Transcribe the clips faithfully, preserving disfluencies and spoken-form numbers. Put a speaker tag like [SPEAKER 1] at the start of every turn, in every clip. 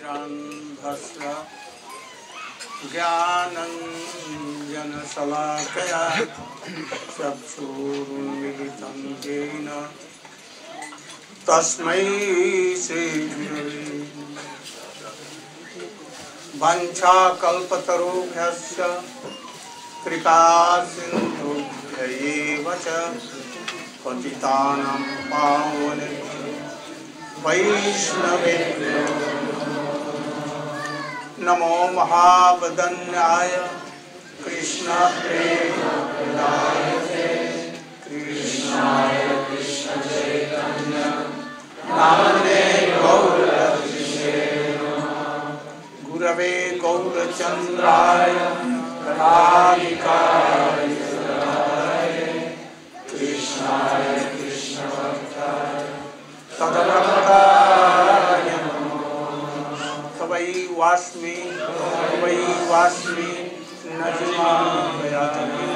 [SPEAKER 1] ज्ञानाञ्जनशलाकया ज्ञानाञ्जनशलाकया चक्षुरुन्मिलितं येन तस्मै श्रीगुरवे वाञ्छाकल्पतरुभ्यश्च कृपासिन्धुभ्यैव च पतितानां पावनेभ्यो वैष्णवेभ्यो नमो महावदन्याय कृष्णप्रेमप्रदायते कृष्णाय कृष्णचैतन्य नामने गौरक्षिते गुरवे गौरचन्द्राय राधिकाय कृष्णाय कृष्णभक्ताय तदभक्ताय तवै वास्मि तवै वास्मि नजिमामयामि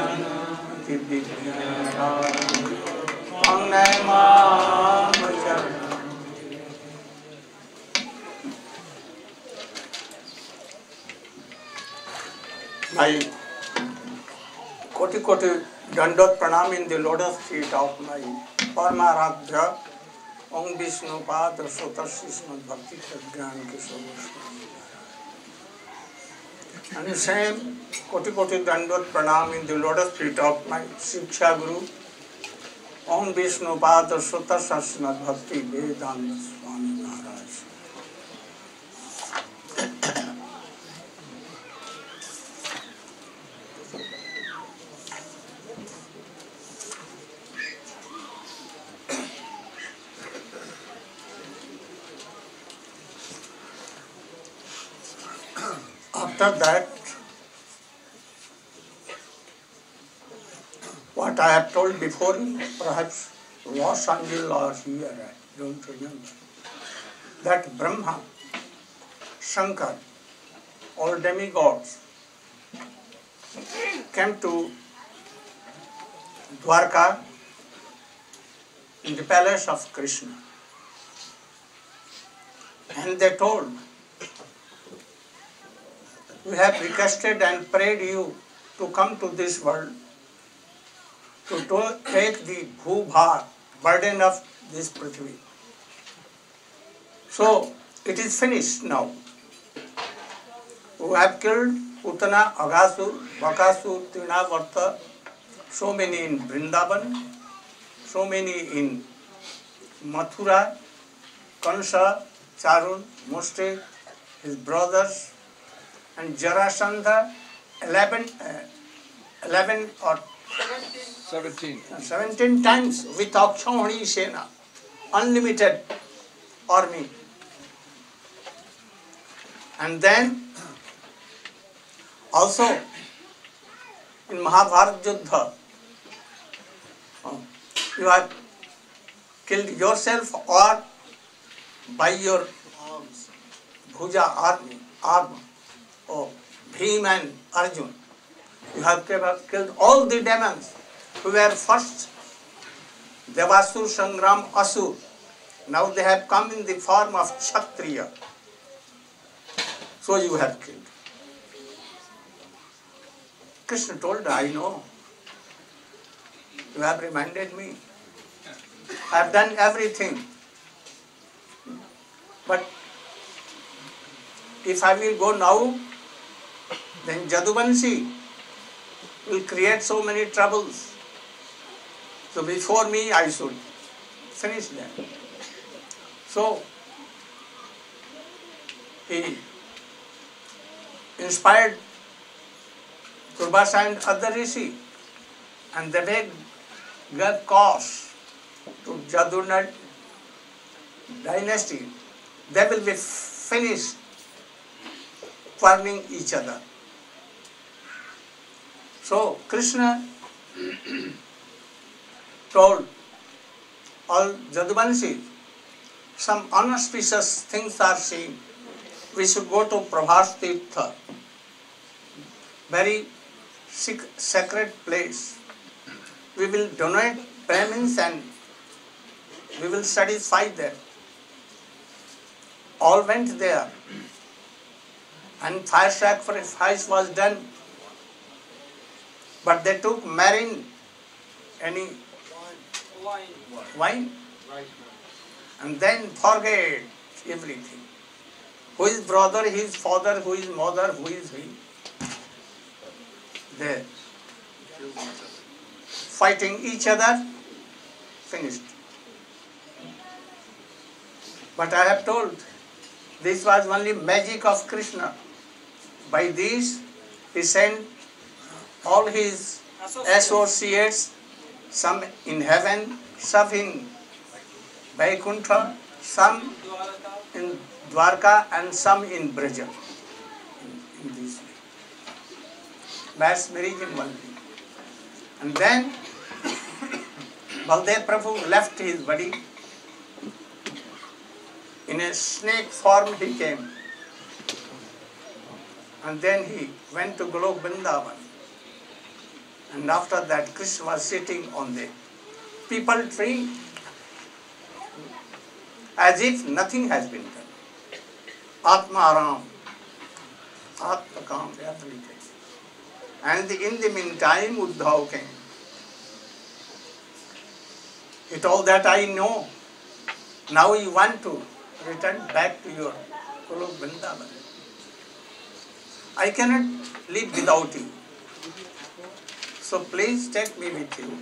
[SPEAKER 1] My koti koti dandot pranam in the lotus feet of my Paramaradhya Om Vishnu Padra Sotashismad Bhakti Sadgyan Kishore. And the same koti koti dandot pranam in the lotus feet of my Shiksha Guru Om Vishnu Padra Sotashismad Bhakti Vedanta Swami Maharaj. After that, what I have told before, perhaps Los Angeles or here, I don't remember, that Brahma, Shankar, all demigods came to Dwarka in the palace of Krishna, and they told, we have requested and prayed you to come to this world to do, take the bhubhar, burden of this prithvi. So it is finished now. We have killed Putana, Aghasur, Bakasur, Trinavarta, so many in Vrindavan, so many in Mathura, Kansa, Charun, Moste, his brothers, and Jarasandha, eleven, uh, eleven or
[SPEAKER 2] seventeen.
[SPEAKER 1] seventeen times with Akshauhani Sena, unlimited army. And then also in Mahabharata Yuddha, uh, you have killed yourself or by your arms, Bhuja army, arm. Oh, Bhim and Arjun, you have killed all the demons who were first Devasur, Sangram, Asur. Now they have come in the form of Kshatriya. So you have killed. Krishna told, I know. You have reminded me. I have done everything. But if I will go now, then Jaduvanshi will create so many troubles. So before me, I should finish them. So he inspired Durvasa and other rishi, and they begged, gave cause to Jaduna dynasty. They will be finished farming each other. So Krishna told all Jaduvanshi, some unauspicious things are seen. We should go to Prabhas Tirtha, very sacred place. We will donate Brahmins and we will satisfy them. All went there. and fire sacrifice was done. But they took marine, any
[SPEAKER 3] Wine.
[SPEAKER 1] wine, and then forget everything. Who is brother, his father, who is mother, who is he? They fighting each other, finished. But I have told, this was only magic of Krishna. By this, he sent all his associates, some in heaven, some in Vaikuntha, some in Dwarka, and some in Braja. In, in this way. Mass marriage in one day. And then, Baldev Prabhu left his body. In a snake form he came. And then he went to Golok Vrindavan. And after that, Krishna was sitting on the peepal tree as if nothing has been done. Atma Aram, Atma Kam, everything. And in the meantime, Uddhav came. He told that I know. Now you want to return back to your Golok Vrindavan. I cannot live without you. So please take me with you.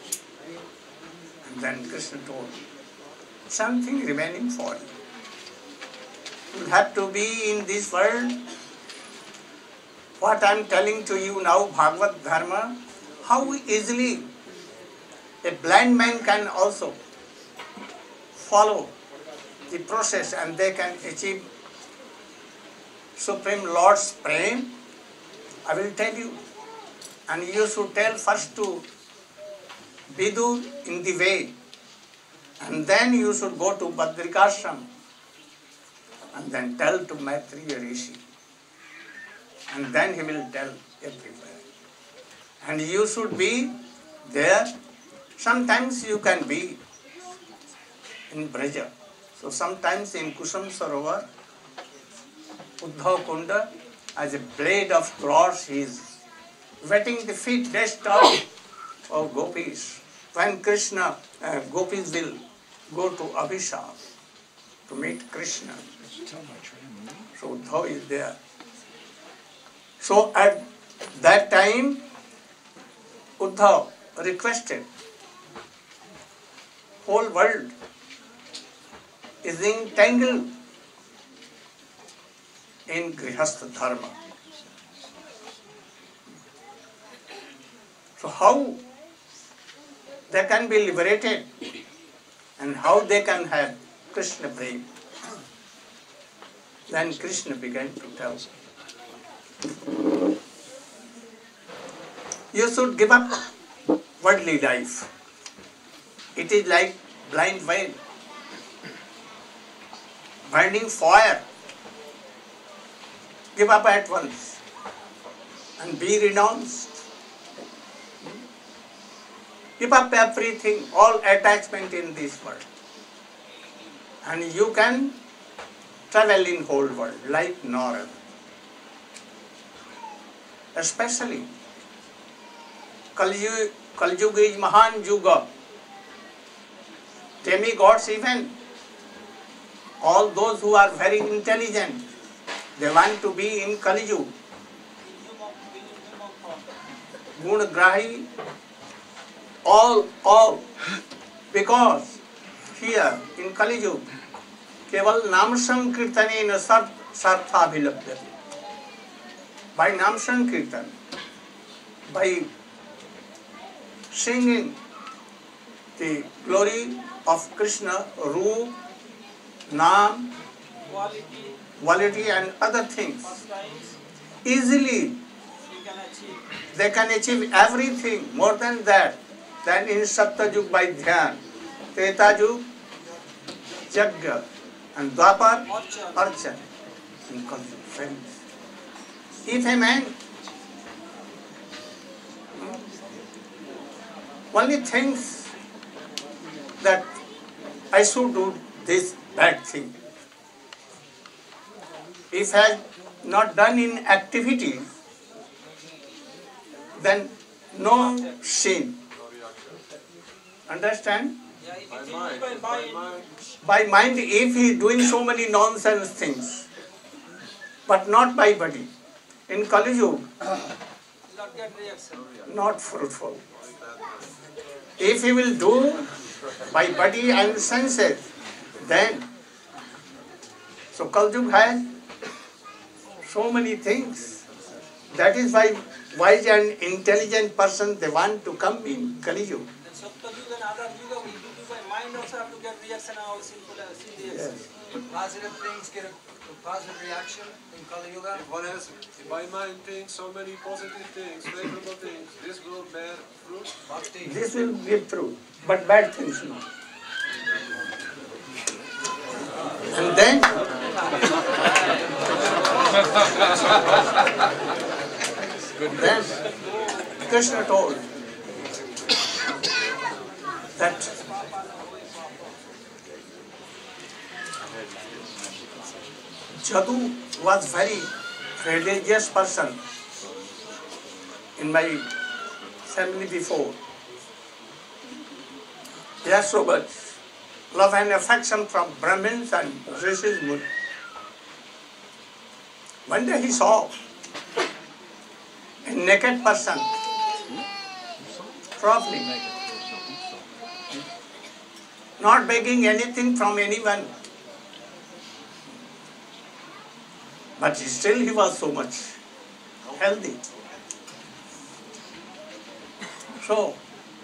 [SPEAKER 1] And then Krishna told, something remaining for you. You have to be in this world. What I am telling to you now, Bhagavad Dharma, how easily a blind man can also follow the process and they can achieve Supreme Lord's prem. I will tell you. And you should tell first to Vidu in the way. And then you should go to Badrikashram. And then tell to Maitreya Rishi. And then he will tell everywhere. And you should be there. Sometimes you can be in Braja. So sometimes in Kusum Sarovar, Uddhav Kunda, as a blade of grass, he is wetting the feet dust of, of gopis. When Krishna, uh, gopis will go to Abhishek to meet Krishna. So Uddhav is there. So at that time, Uddhav requested, whole world is entangled in Grihastha Dharma. So how they can be liberated and how they can have Krishna prem? Then Krishna began to tell, you should give up worldly life. It is like blind well, burning fire. Give up at once and be renounced. Give up everything, all attachment in this world. And you can travel in whole world like Narayana. Especially, Kalyuga is Mahan Yuga. Demigods even, all those who are very intelligent, they want to be in Kali Yuga. Gunagrahi, all, all, because here in Kali Yuga, keval nam sankirtanena sartha bhilabhyate. By nam sankirtan, by singing the glory of Krishna, Roop, Naam,
[SPEAKER 3] Quality,
[SPEAKER 1] quality and other things,
[SPEAKER 3] pastimes,
[SPEAKER 1] easily
[SPEAKER 3] you can achieve.
[SPEAKER 1] they can achieve everything. More than that, than in Saptajug by Dhyan, Tretajug, Jagya, and Dwapar,
[SPEAKER 3] Archan.
[SPEAKER 1] Archan, and Kalyug, friends. If a man only thinks that I should do this bad thing, if has not done in activity, then no sin. Understand?
[SPEAKER 3] Yeah, if
[SPEAKER 2] By
[SPEAKER 3] it is
[SPEAKER 2] mind,
[SPEAKER 3] by
[SPEAKER 2] by
[SPEAKER 3] mind,
[SPEAKER 2] mind.
[SPEAKER 1] By mind, if he is doing so many nonsense things, but not by body. In Kali Yuga,
[SPEAKER 3] not get reaction.
[SPEAKER 1] not fruitful. If he will do by body and senses, then. So Kali Yuga has so many things. That is why wise and intelligent person, they want to come in Kali Yuga.
[SPEAKER 3] Then Satya Yuga and other Yuga, we do by mind also have to get reaction and all simple uh, sin reaction.
[SPEAKER 1] Yes.
[SPEAKER 4] Positive things get a, a positive reaction in Kali Yuga.
[SPEAKER 2] If one has, by mind thinks so many positive things, favorable things, this will bear fruit.
[SPEAKER 4] Bhakti.
[SPEAKER 1] This will give fruit, but bad things no. And then then Krishna told that Jadu was very religious person in my family before. He has so much love and affection from Brahmins and Rishis Munis. One day he saw a naked person traveling, not begging anything from anyone. But still he was so much healthy. So,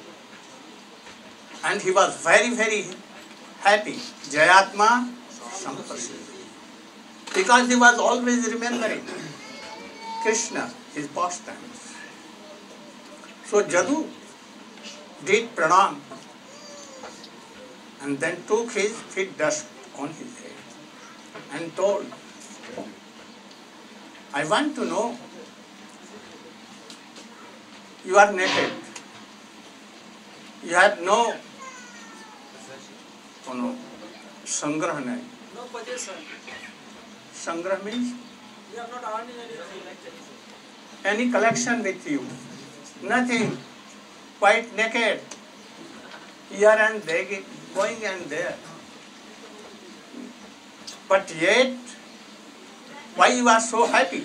[SPEAKER 1] and he was very, very happy. Jayatma Sampasya. Because he was always remembering Krishna, his pastimes. So Jadu did pranam and then took his feet dust on his head and told, I want to know, you are naked. You have no, oh no, sangrah nahi.
[SPEAKER 3] No possession.
[SPEAKER 1] Sangrah means
[SPEAKER 3] You are not earning anything like that.
[SPEAKER 1] any collection with you. Nothing. Quite naked. Here and there, going and there. But yet, why you are so happy?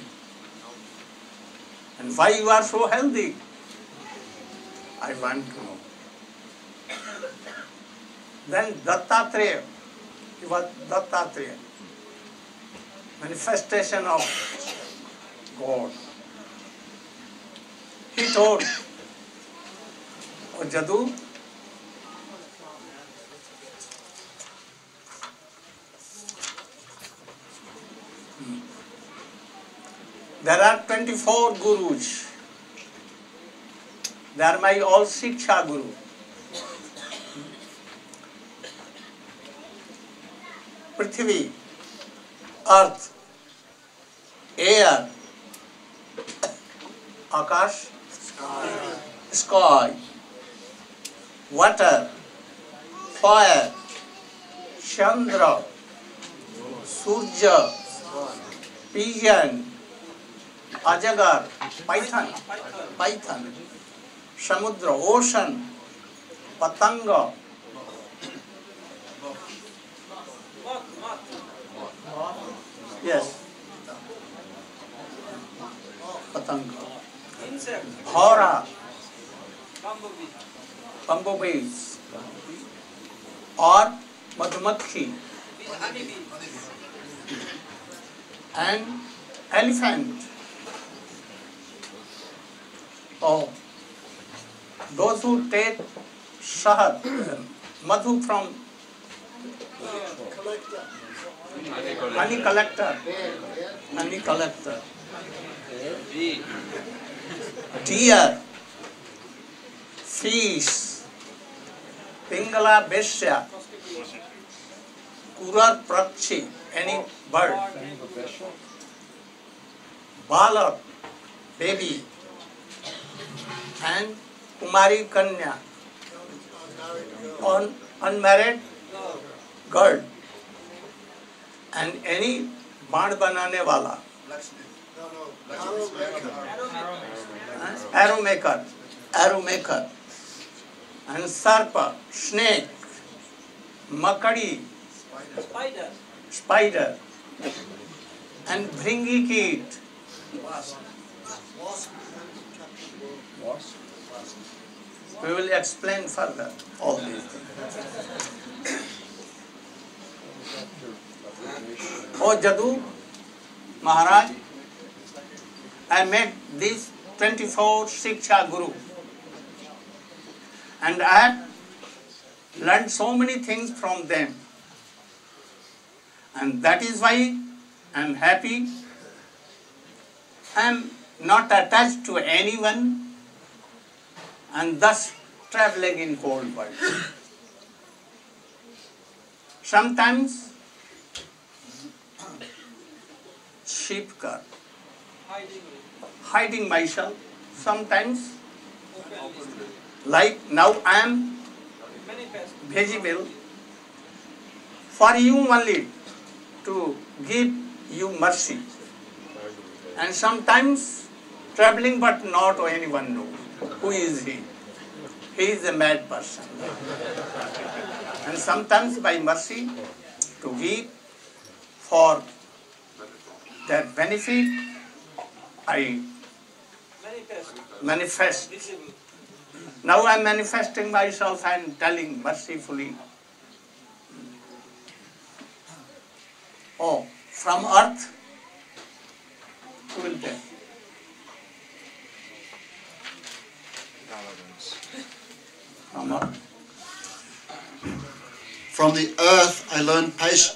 [SPEAKER 1] And why you are so healthy? I want to know. Then Dattatreya, he was Dattatreya, manifestation of God. He told, oh Jadu, there are twenty-four gurus. They are my all Shiksha Guru. Prithvi, earth, air, akash, sky, water, fire, Chandra, Surya, pigeon, ajagar, python, python, samudra, ocean, patanga, yes, patanga,
[SPEAKER 3] Insect,
[SPEAKER 1] hora,
[SPEAKER 3] bumblebee,
[SPEAKER 1] bumblebees, or madhumakhi,
[SPEAKER 3] bee, honeybee,
[SPEAKER 1] and elephant. Oh, those who take shahad, madhu from honey collector, honey collector, deer, fish, pingala besya, kurar prakshi, any bird, balak, baby, and kumari kanya, on unmarried girl, and any band banane wala,
[SPEAKER 4] No, no. Arrow maker.
[SPEAKER 1] Huh? Arrow maker, arrow maker, and sarpa, snake, makadi,
[SPEAKER 3] Spider.
[SPEAKER 1] spider, and bringy kit. We will explain further all these things. Oh Jadu Maharaj, I met these twenty-four Shiksha Guru, and I have learned so many things from them, and that is why I am happy. I am not attached to anyone, and thus traveling in whole world. Sometimes sheep car,
[SPEAKER 3] Hiding.
[SPEAKER 1] hiding myself. Sometimes, like now I am
[SPEAKER 3] Manifest.
[SPEAKER 1] visible for you only to give you mercy. And sometimes traveling but not anyone knows. Who is he? He is a mad person. And sometimes by mercy to give for their benefit, I
[SPEAKER 3] Manifest.
[SPEAKER 1] manifest.
[SPEAKER 3] Visible.
[SPEAKER 1] Now I am manifesting myself and telling mercifully. Oh, from earth, who will tell? From earth.
[SPEAKER 5] From the earth I learned patience.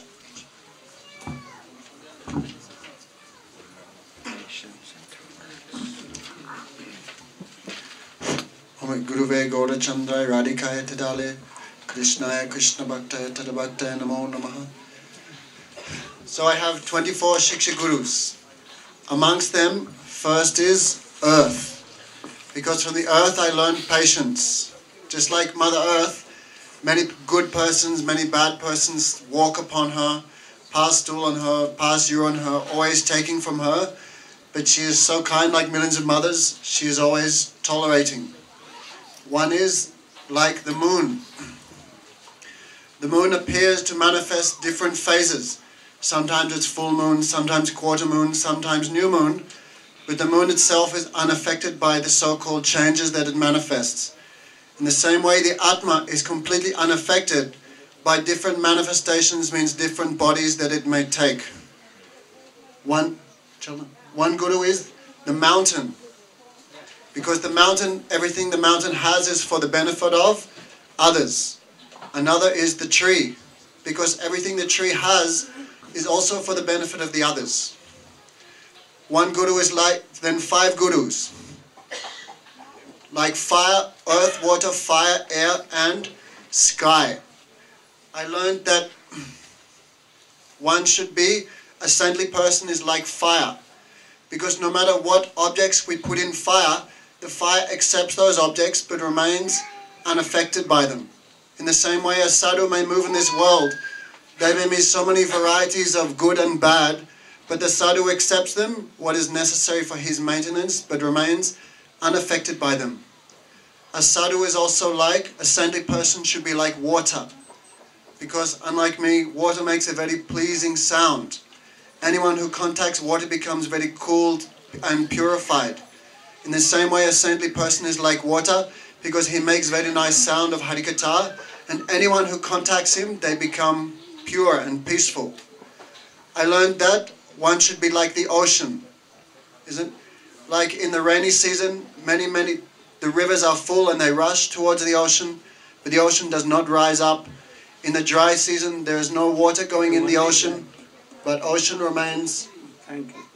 [SPEAKER 5] Om Guruve Gaura Chandra Radhikaya Tadale Krishnaya Krishna Bhaktaya Tadabhaktaya Namo Namaha. So I have twenty-four Shiksha Gurus. Amongst them, first is earth. Because from the earth I learned patience. Just like Mother Earth, many good persons, many bad persons walk upon her, pass stool on her, pass urine on her, always taking from her. But she is so kind, like millions of mothers, she is always tolerating. One is like the moon. The moon appears to manifest different phases. Sometimes it's full moon, sometimes quarter moon, sometimes new moon. But the moon itself is unaffected by the so-called changes that it manifests. In the same way, the Atma is completely unaffected by different manifestations, means different bodies that it may take. One, one Guru is the mountain. Because the mountain, everything the mountain has is for the benefit of others. Another is the tree. Because everything the tree has is also for the benefit of the others. One Guru is like, then five Gurus. Like fire, earth, water, fire, air, and sky. I learned that one should be, a saintly person is like fire. Because no matter what objects we put in fire, the fire accepts those objects but remains unaffected by them. In the same way a sadhu may move in this world, there may be so many varieties of good and bad, but the sadhu accepts them, what is necessary for his maintenance, but remains unaffected by them. A sadhu is also like, a saintly person should be like water. Because unlike me, water makes a very pleasing sound. Anyone who contacts water becomes very cooled and purified. In the same way, a saintly person is like water, because he makes very nice sound of Harikatha, and anyone who contacts him, they become pure and peaceful. I learned that one should be like the ocean. Isn't like in the rainy season, many, many, the rivers are full and they rush towards the ocean, but the ocean does not rise up. In the dry season, there is no water going in the ocean, but ocean remains.
[SPEAKER 1] Thank you.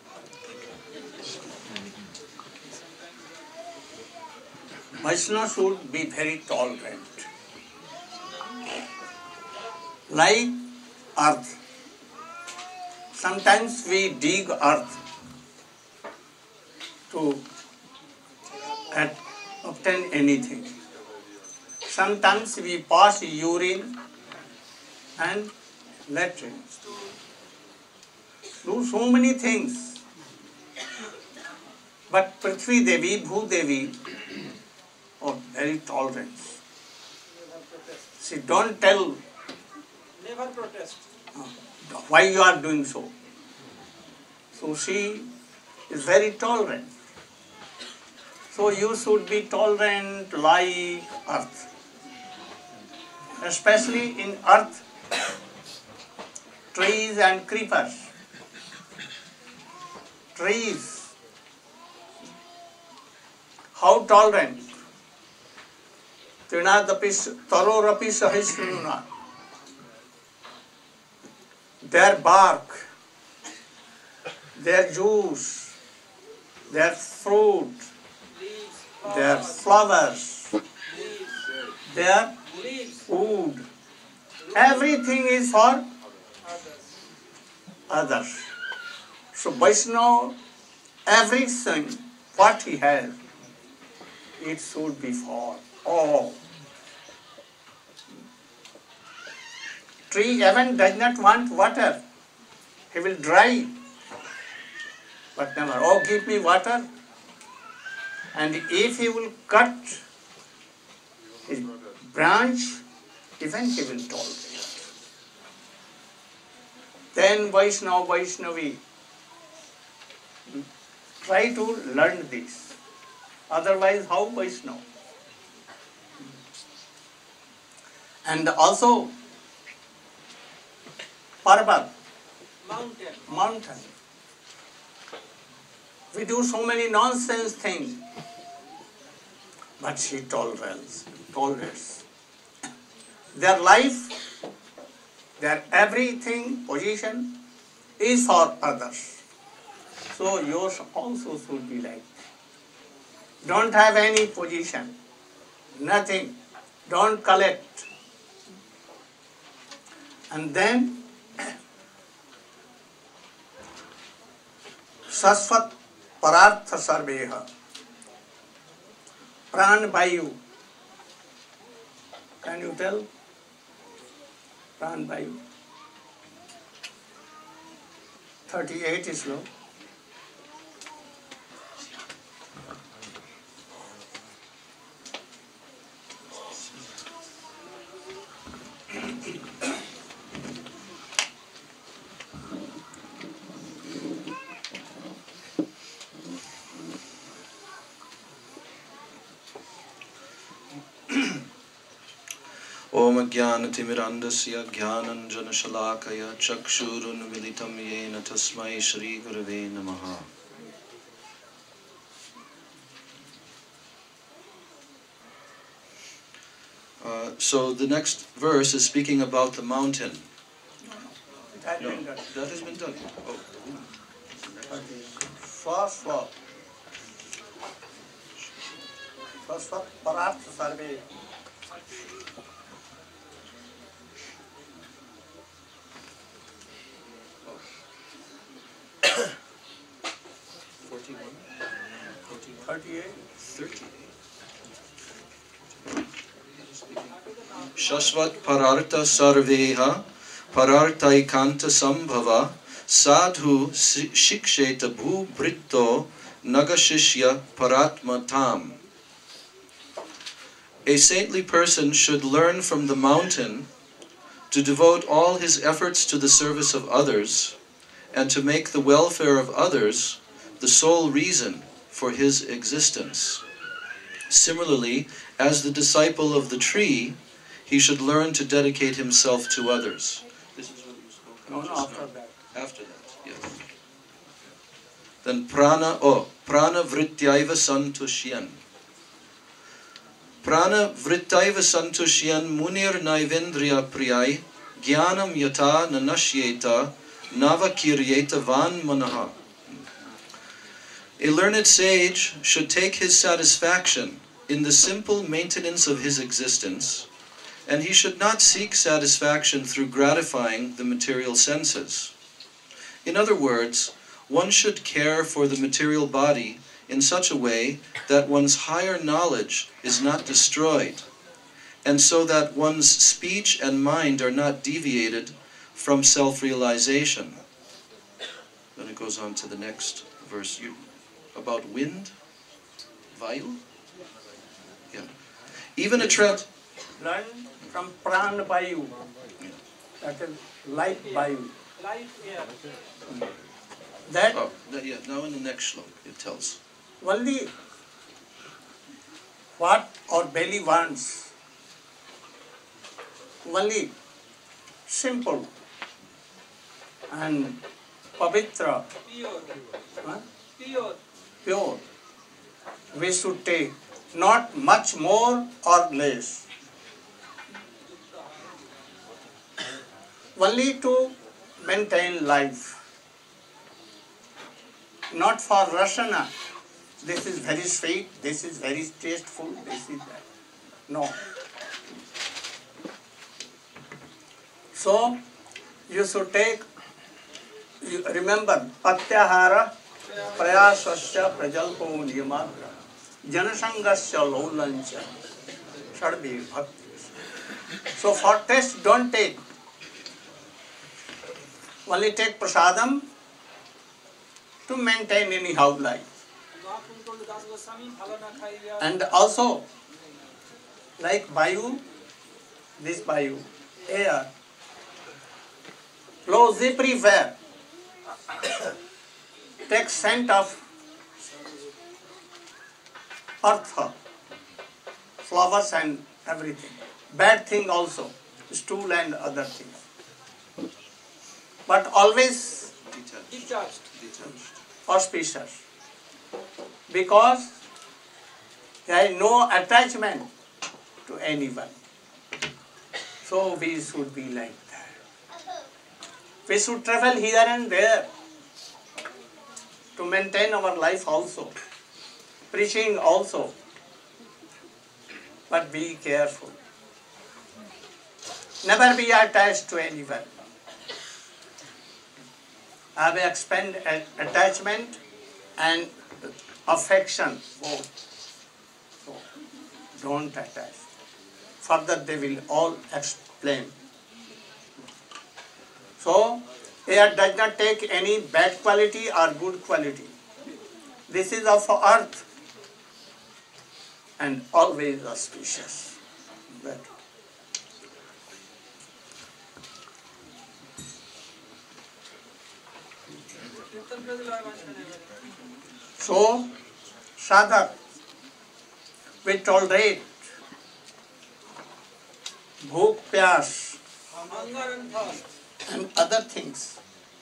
[SPEAKER 1] Vaishnava should be very tolerant. Like earth. Sometimes we dig earth to at, obtain anything. Sometimes we pass urine and latrine. Do so many things But Prithvi Devi, Bhu Devi, oh, very tolerant. She don't tell
[SPEAKER 3] Never protest.
[SPEAKER 1] uh, why you are doing so. So she is very tolerant. So you should be tolerant like earth. Especially in earth, trees and creepers. Trees, how tolerant. Trinadapi tarorapi sahishruna. Their bark, their juice, their fruit,
[SPEAKER 3] Leaves,
[SPEAKER 1] their
[SPEAKER 3] flowers,
[SPEAKER 1] flowers,
[SPEAKER 3] leaves,
[SPEAKER 1] their
[SPEAKER 3] leaves,
[SPEAKER 1] food, everything is for
[SPEAKER 3] others.
[SPEAKER 1] others. So Vaishnava, everything what he has, it should be for all. Tree even does not want water. He will dry. But never, oh give me water. And if he will cut his branch, even he will tolerate. Then Vaishnava, Vaishnavi, try to learn this. Otherwise, how Vaishnava? And also, Parvat,
[SPEAKER 3] Mountain.
[SPEAKER 1] mountain. We do so many nonsense things, but she tolerates, tolerates. Their life, their everything, position is for others. So yours also should be like that. Don't have any position, nothing. Don't collect. And then Sasvat Parartha Sarveha Pran Vayu. Can you tell? Pran Vayu. thirty-eight is low.
[SPEAKER 6] Om Jnanatimirandasya Jnananjanashalakaya Chakshurunmilitam Yena Tasmai Shri Gurave Namaha. Uh, so the next verse is speaking about the mountain.
[SPEAKER 1] It has
[SPEAKER 6] No,
[SPEAKER 1] been done.
[SPEAKER 6] that has been done. Oh.
[SPEAKER 1] Swa Swa. Sasvat Parartha Sarveha.
[SPEAKER 6] forty-one, forty-one,
[SPEAKER 1] thirty-eight.
[SPEAKER 6] thirty-eight. Shashvat Parartha Sarveha Pararthaikanta Sambhava Sadhu Shiksheta Bhu Britto Nagashishya Paratma Tam. A saintly person should learn from the mountain to devote all his efforts to the service of others and to make the welfare of others the sole reason for his existence. Similarly, as the disciple of the tree, he should learn to dedicate himself to others. This is what you spoke
[SPEAKER 1] No,
[SPEAKER 6] of
[SPEAKER 1] no,
[SPEAKER 6] just
[SPEAKER 1] after
[SPEAKER 6] now.
[SPEAKER 1] that.
[SPEAKER 6] After that, yes. Then prana, oh, prana vrityaiva santushyan. Prana vrittaiva santushyan munir naivendriya priyai jnanam yata nanashyeta navakiryeta van manaha. A learned sage should take his satisfaction in the simple maintenance of his existence, and he should not seek satisfaction through gratifying the material senses. In other words, one should care for the material body in such a way that one's higher knowledge is not destroyed, and so that one's speech and mind are not deviated from self-realization. Then it goes on to the next verse. You, about wind, vayu. Yeah. Even a trans.
[SPEAKER 1] Learn from pran vayu. That is life vayu.
[SPEAKER 3] Life air.
[SPEAKER 1] That
[SPEAKER 6] Oh, that, yeah. Now in the next slok it tells.
[SPEAKER 1] only what our belly wants. Only simple and pavitra,
[SPEAKER 3] Pure.
[SPEAKER 1] huh?
[SPEAKER 3] Pure.
[SPEAKER 1] pure. We should take not much more or less. Only to maintain life. Not for rasana. This is very sweet, this is very tasteful, this is that. No. So, you should take, you remember, patyahara prayasasya prajalpo niyamatra janasangasya laulancha sadvi bhakti. So, for taste, don't take. Only take prasadam to maintain anyhow life. And also, like vayu, this vayu, air, flows everywhere. Takes scent of earth, flowers and everything. Bad thing also, stool and other things. But always
[SPEAKER 3] Detached.
[SPEAKER 6] Detached.
[SPEAKER 1] auspicious. Because there is no attachment to anyone. So we should be like that. We should travel here and there to maintain our life also. Preaching also. But be careful. Never be attached to anyone. Have expend attachment and affection both. So don't attach. Further they will all explain. So air does not take any bad quality or good quality. This is of earth and always auspicious. That. So, sadhak will tolerate bhuk, pyas
[SPEAKER 3] Hunger and thirst.
[SPEAKER 1] and other things.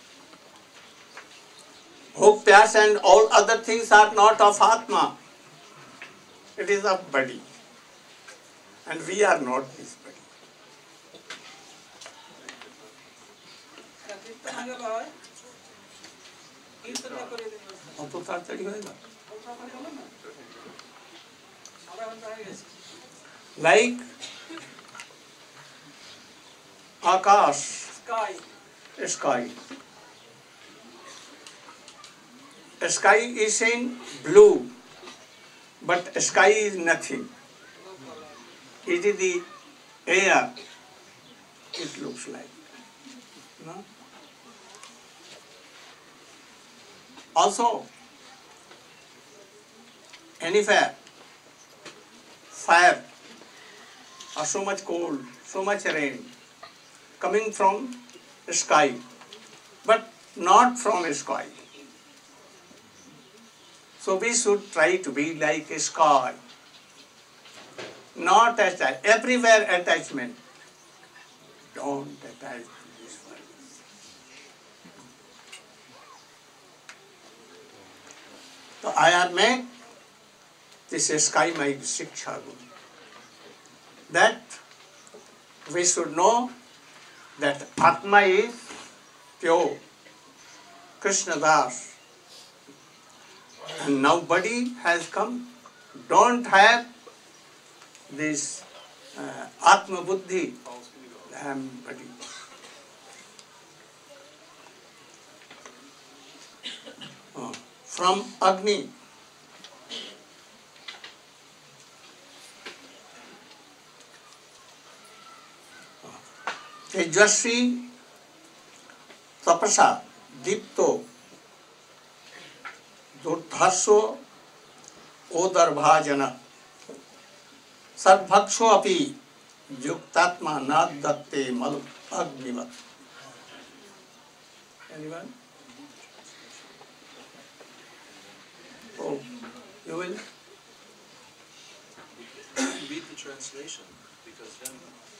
[SPEAKER 1] Bhuk, pyas and all other things are not of Atma. It is of body. And we are not this body.
[SPEAKER 3] কীর্তন গেল হয় কীর্তনটা করে দিন
[SPEAKER 1] অত তাড়াতাড়ি হয়ে গেল।
[SPEAKER 3] আধা ঘন্টা হয়ে গেছে
[SPEAKER 1] Like Akash,
[SPEAKER 3] sky
[SPEAKER 1] sky. Sky is in blue, but sky is nothing. It is the air, it looks like. No? Also, anywhere, fire, or so much cold, so much rain, coming from sky, but not from sky. So we should try to be like a sky, not attached. Everywhere attachment. Don't attach to this world. So I have made this sky my Shiksha Guru. That we should know that Atma is pure, Krishna Das. And now body has come. Don't have this uh, Atma Buddhi. I am body. Oh. From Agni. Tejasvi Tapasa Dipto Duddhaso Odarbhajana Sarvhaksho api Yuktatma Nadatte Malu Agnivat. Anyone? Oh, you will?
[SPEAKER 6] Read the translation, because then...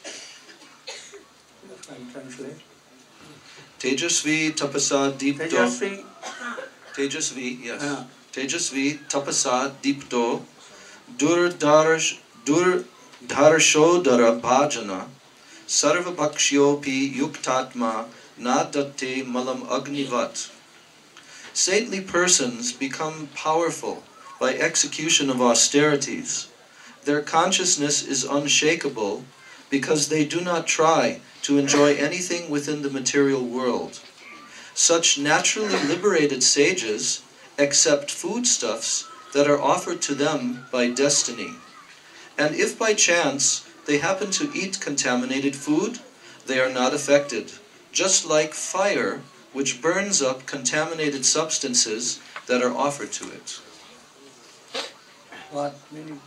[SPEAKER 1] Yes, I'll translate.
[SPEAKER 6] Tejasvi tapasa deepto.
[SPEAKER 1] Tejasvi.
[SPEAKER 6] Tejasvi, yes.
[SPEAKER 1] Yeah.
[SPEAKER 6] Tejasvi tapasa deepto durdharsh durdharshodara bhajana sarvabhaksyopi yuktatma nadatte malam agnivat. Saintly persons become powerful by execution of austerities. Their consciousness is unshakable because they do not try to enjoy anything within the material world. Such naturally liberated sages accept foodstuffs that are offered to them by destiny. And if by chance they happen to eat contaminated food, they are not affected, just like fire, which burns up contaminated substances that are offered to it.
[SPEAKER 1] What meaning?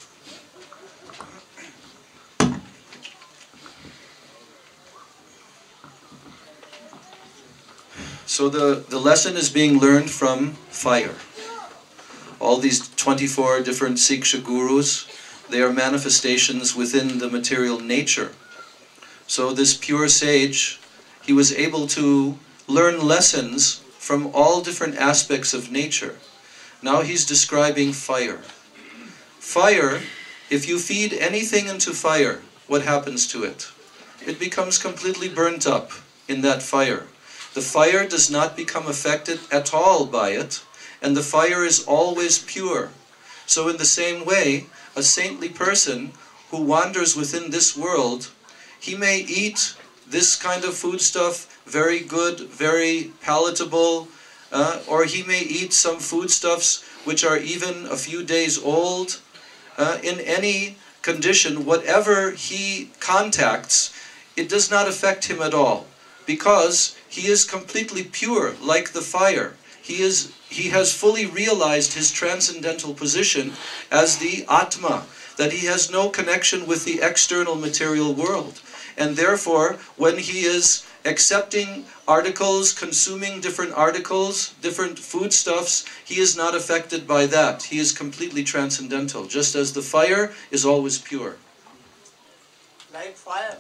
[SPEAKER 6] So the, the lesson is being learned from fire. All these twenty-four different Siksha gurus, they are manifestations within the material nature. So this pure sage, he was able to learn lessons from all different aspects of nature. Now he's describing fire. Fire, if you feed anything into fire, what happens to it? It becomes completely burnt up in that fire. The fire does not become affected at all by it, and the fire is always pure. So in the same way, a saintly person who wanders within this world, he may eat this kind of foodstuff, very good, very palatable, uh, or he may eat some foodstuffs which are even a few days old. Uh, in any condition, whatever he contacts, it does not affect him at all, because he is completely pure, like the fire. He is, he has fully realized his transcendental position as the Atma, that he has no connection with the external material world. And therefore, when he is accepting articles, consuming different articles, different foodstuffs, he is not affected by that. He is completely transcendental, just as the fire is always pure.
[SPEAKER 1] Like fire.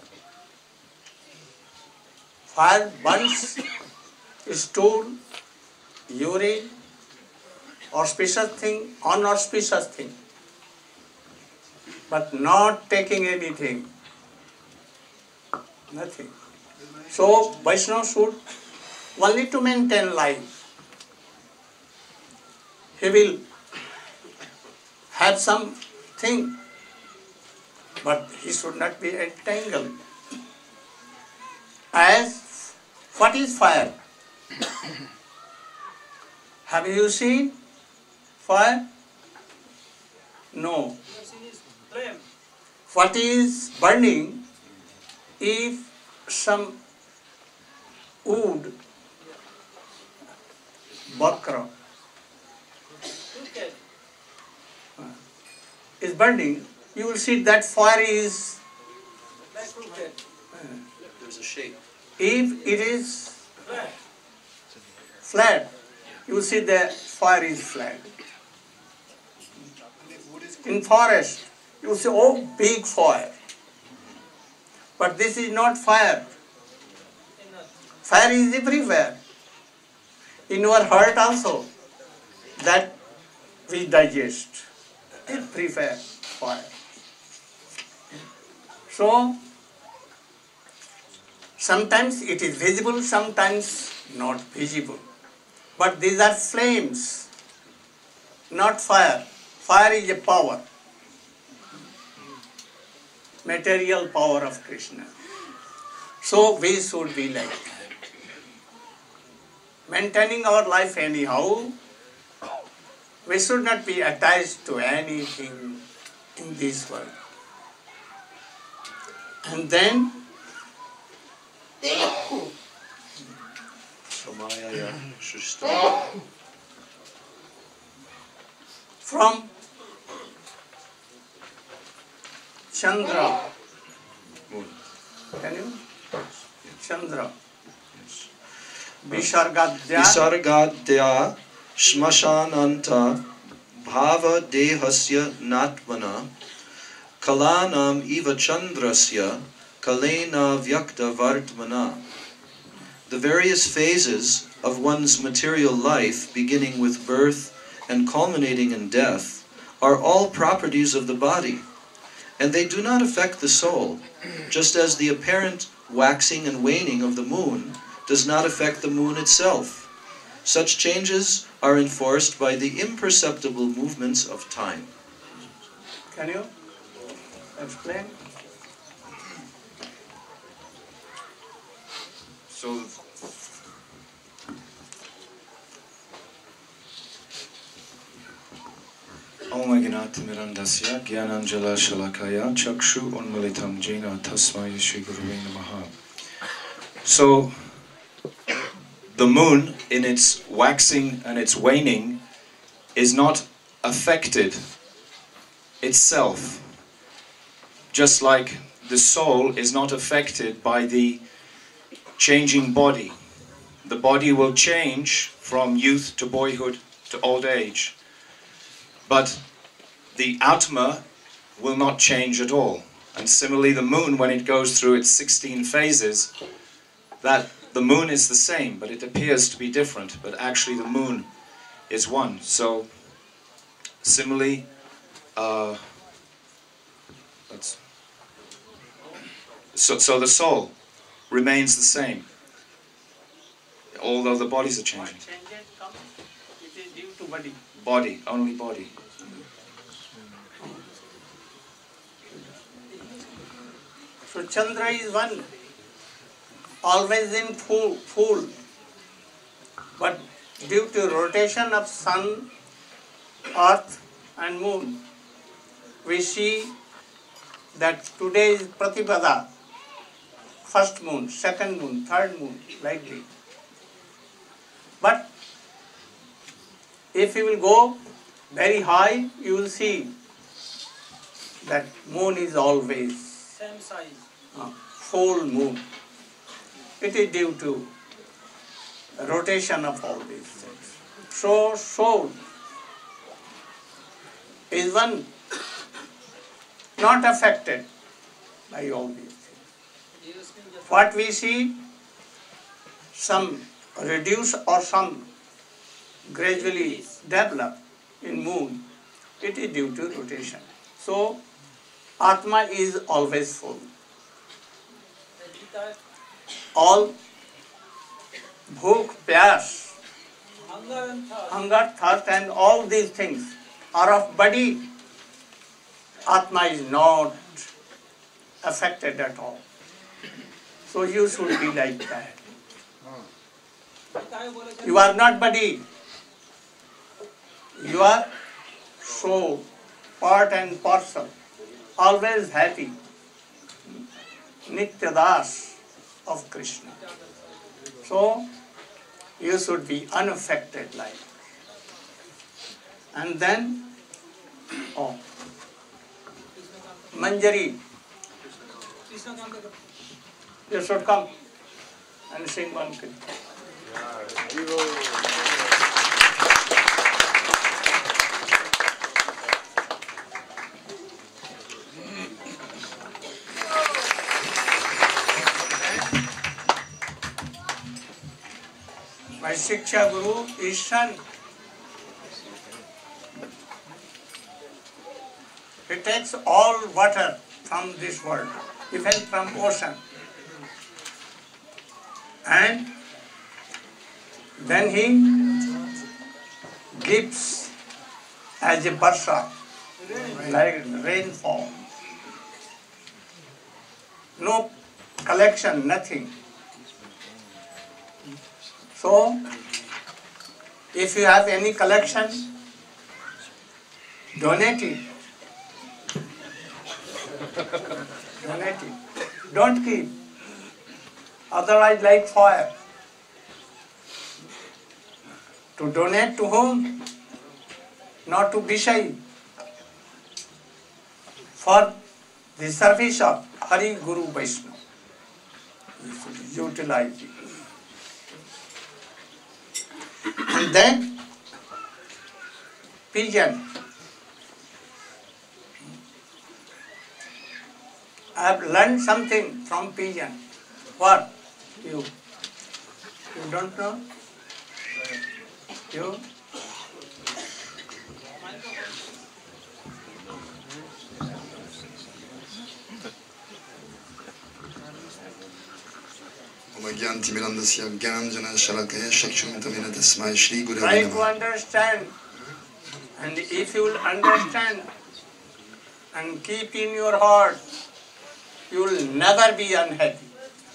[SPEAKER 1] Fire burns stool, urine, auspicious thing, unauspicious thing, but not taking anything, nothing. So Vaishnava should only to maintain life. He will have something, but he should not be entangled. As what is fire? Have you seen fire? No.
[SPEAKER 3] Flame.
[SPEAKER 1] What is burning? If some wood, bakra,
[SPEAKER 3] Okay.
[SPEAKER 1] is burning, you will see that fire is,
[SPEAKER 3] Like crooked.
[SPEAKER 6] There's a shape.
[SPEAKER 1] if it is
[SPEAKER 3] Flat.
[SPEAKER 1] flat, you will see the fire is flat. In forest, you will see, oh, big fire. But this is not fire. Fire is everywhere. In our heart also, that we digest. Everywhere fire. So, sometimes it is visible, sometimes not visible. But these are flames, not fire. Fire is a power. Material power of Krishna. So we should be like that. Maintaining our life anyhow, we should not be attached to anything in this world. And then,
[SPEAKER 6] Samaya Shristha.
[SPEAKER 1] from Chandra.
[SPEAKER 6] Moon.
[SPEAKER 1] Can you? Chandra. Visargadya.
[SPEAKER 6] Visargadya shmashananta bhava dehasya natmana kalanam iva chandrasya kalena vyakta vardmana. The various phases of one's material life, beginning with birth and culminating in death, are all properties of the body, and they do not affect the soul, just as the apparent waxing and waning of the moon does not affect the moon itself. Such changes are enforced by the imperceptible movements of time.
[SPEAKER 1] Can you explain?
[SPEAKER 6] So,
[SPEAKER 7] Om Agnatimirandasya Gyananjala Shalakaya Chakshu Unmilitam Jena Tasmai Shri Gurave Namaha. So, the moon, in its waxing and its waning, is not affected itself, just like the soul is not affected by the changing body. The body will change from youth to boyhood to old age, but the Atma will not change at all. And similarly, the moon, when it goes through its sixteen phases, that the moon is the same, but it appears to be different, but actually the moon is one. So, similarly, uh, let's, so, so the soul remains the same, although the bodies are changing.
[SPEAKER 1] What changes come? It is due to body.
[SPEAKER 7] Body, only body.
[SPEAKER 1] So Chandra is one, always in full, full. But due to rotation of sun, earth and moon, we see that today is Pratipada, first moon, second moon, third moon, like this. But if you will go very high, you will see that moon is always
[SPEAKER 3] Same size.
[SPEAKER 1] uh, full moon. It is due to rotation of all these things. So soul is one not affected by all these things. What we see, some reduce or some gradually develop in moon, it is due to rotation. So Atma is always full. All bhook, pyas,
[SPEAKER 3] Hunger and thirst.
[SPEAKER 1] hunger, thirst and all these things are of body. Atma is not affected at all. So you should be like that. You are not body. You are soul, part and parcel, always happy. Nityadas of Krishna. So you should be unaffected like. And then, oh, Manjari, you should come and sing one kirtan. My Shiksha Guru is sun. He takes all water from this world, even from ocean. And then he gives as a barsha, like rainfall. No collection, nothing. So, if you have any collection, donate it. Donate it. Don't keep. Otherwise, like fire. To donate to whom? not to be shy for the service of Hari Guru Vaishnava. We should utilize it. And then, pigeon. I have learned something from pigeon. What? You? You don't know? You? Try to understand, and if you will understand and keep in your heart, you will never be unhappy.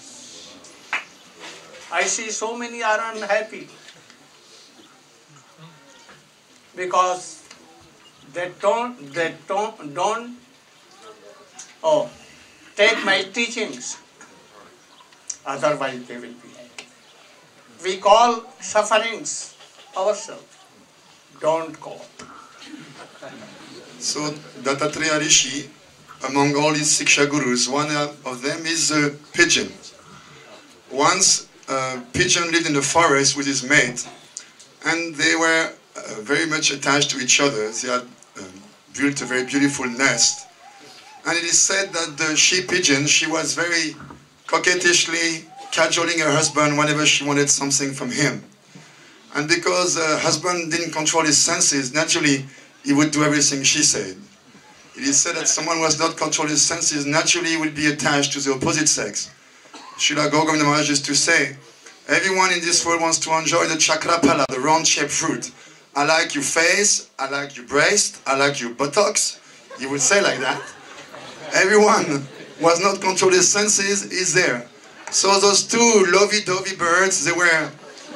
[SPEAKER 1] I see so many are unhappy because they don't, they don't, don't oh, take my teachings. Otherwise they will be happy. We call sufferings ourselves. Don't call.
[SPEAKER 8] So Dattatreya Rishi, among all his Siksha Gurus, one of them is a pigeon. Once a pigeon lived in the forest with his mate, and they were uh, very much attached to each other. They had uh, built a very beautiful nest. And it is said that the she-pigeon, she was very coquettishly cajoling her husband whenever she wanted something from him. And because her husband didn't control his senses, naturally he would do everything she said. It is said that someone who has not controlled his senses naturally will be attached to the opposite sex. Srila Govinda Maharaj used to say, everyone in this world wants to enjoy the chakrapala, the round-shaped fruit. I like your face, I like your breast, I like your buttocks. He would say like that. Everyone who has not controlled his senses is there. So those two lovey-dovey birds, they were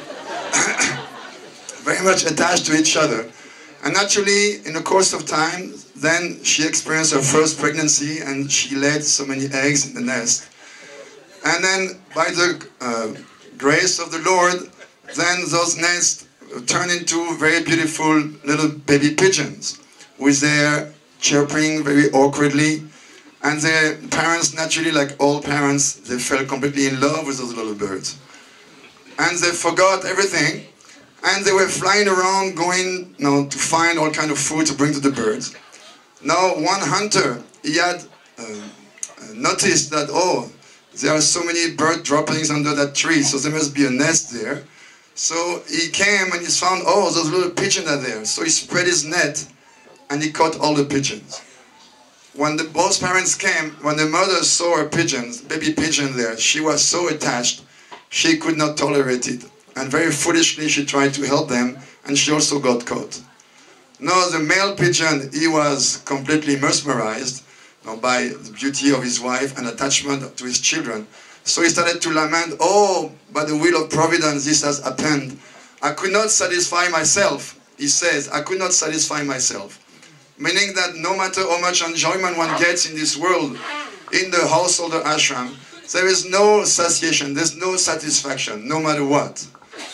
[SPEAKER 8] very much attached to each other. And naturally, in the course of time, then she experienced her first pregnancy and she laid so many eggs in the nest. And then, by the uh, grace of the Lord, then those nests turned into very beautiful little baby pigeons with their chirping very awkwardly. And their parents, naturally, like all parents, they fell completely in love with those little birds. And they forgot everything. And they were flying around, going you know, to find all kind of food to bring to the birds. Now, one hunter, he had uh, noticed that, oh, there are so many bird droppings under that tree, so there must be a nest there. So he came and he found, oh, those little pigeons are there. So he spread his net and he caught all the pigeons. When the both parents came, when the mother saw her pigeons, baby pigeon there, she was so attached, she could not tolerate it. And very foolishly she tried to help them, and she also got caught. Now the male pigeon, he was completely mesmerized you know, by the beauty of his wife and attachment to his children. So he started to lament, oh, by the will of providence this has happened. I could not satisfy myself, he says, I could not satisfy myself. Meaning that no matter how much enjoyment one gets in this world, in the household or ashram, there is no satiation, there's no satisfaction, no matter what.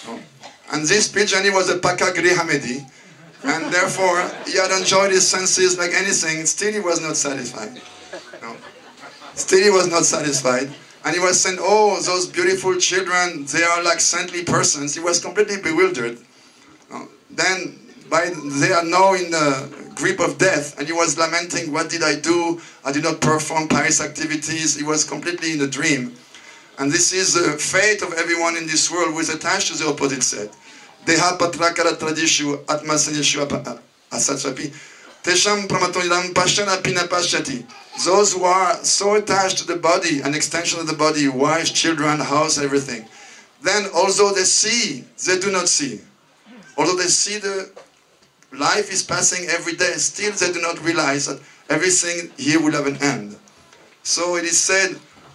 [SPEAKER 8] And this pigeon, he was a Paka Grihamedi, and therefore he had enjoyed his senses like anything, still he was not satisfied. No. Still he was not satisfied. And he was saying, oh, those beautiful children, they are like saintly persons. He was completely bewildered. No. Then, by, they are now in the grip of death, and he was lamenting, what did I do? I did not perform pious activities. He was completely in a dream. And this is the fate of everyone in this world who is attached to the opposite set. Deha patrakara tradishu atmasanishu asatsapi. Tesham pramatonilam pashana pina pashati. Those who are so attached to the body, an extension of the body, wives, children, house, everything. Then although they see, they do not see. Although they see the life is passing every day, still they do not realize that everything here will have an end. So it is said,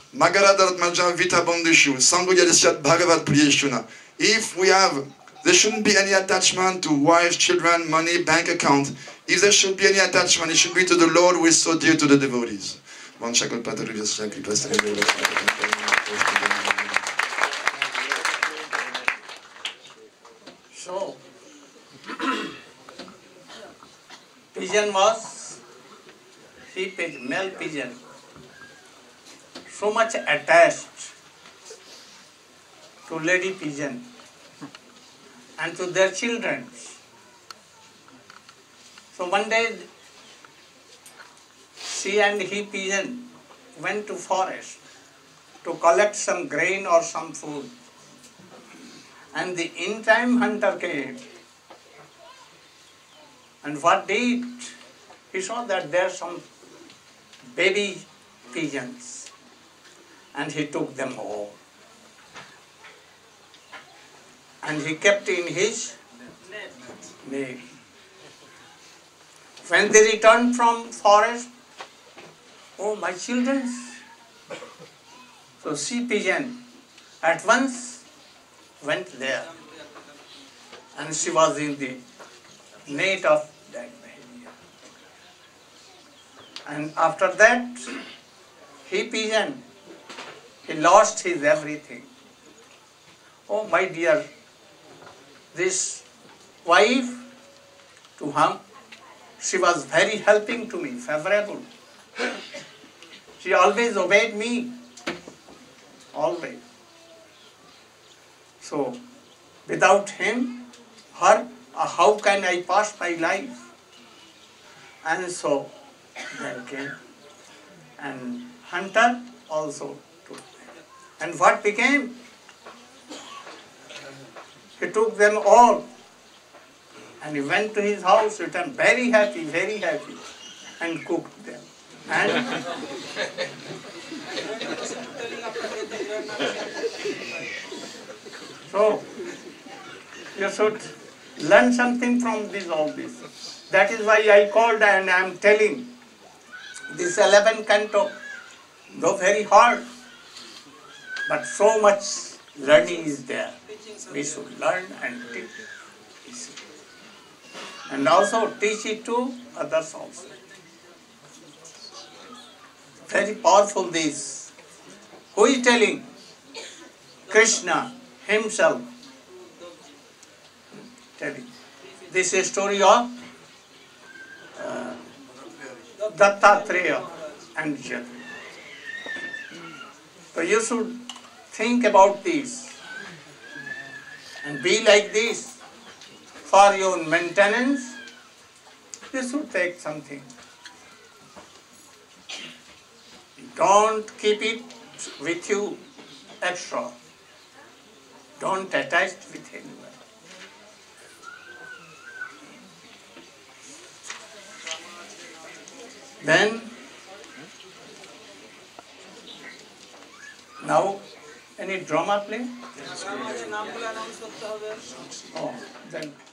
[SPEAKER 8] if we have, there shouldn't be any attachment to wives, children, money, bank account. If there should be any attachment, it should be to the Lord who is so dear to the devotees.
[SPEAKER 1] So, pigeon was, she pigeon, male pigeon, so much attached to lady pigeon and to their children. So one day she and he pigeon went to forest to collect some grain or some food. And the in-time hunter came. And what did? He saw that there are some baby pigeons. And he took them home. And he kept in his net. When they returned from forest, oh, my children. So she pigeon at once went there. And she was in the net of that baby. And after that, he pigeon, he lost his everything. Oh, my dear, this wife, to whom she was very helping to me, favorable. She always obeyed me, always. So, without him, her, uh, how can I pass my life? And so, then came, and hunter also took them. And what became? He took them all. And he went to his house, returned very happy, very happy, and cooked them. And so, you should learn something from this, all this. That is why I called and I am telling this eleven canto, though very hard, but so much learning is there. We should learn and teach. And also teach it to others also. Very powerful this. Who is telling? Krishna himself telling. This is a story of uh, Dattatreya and Jat. So you should think about this and be like this. For your maintenance, you should take something. Don't keep it with you extra. Don't attach it with anyone. Then, now, any drama play? Oh, then.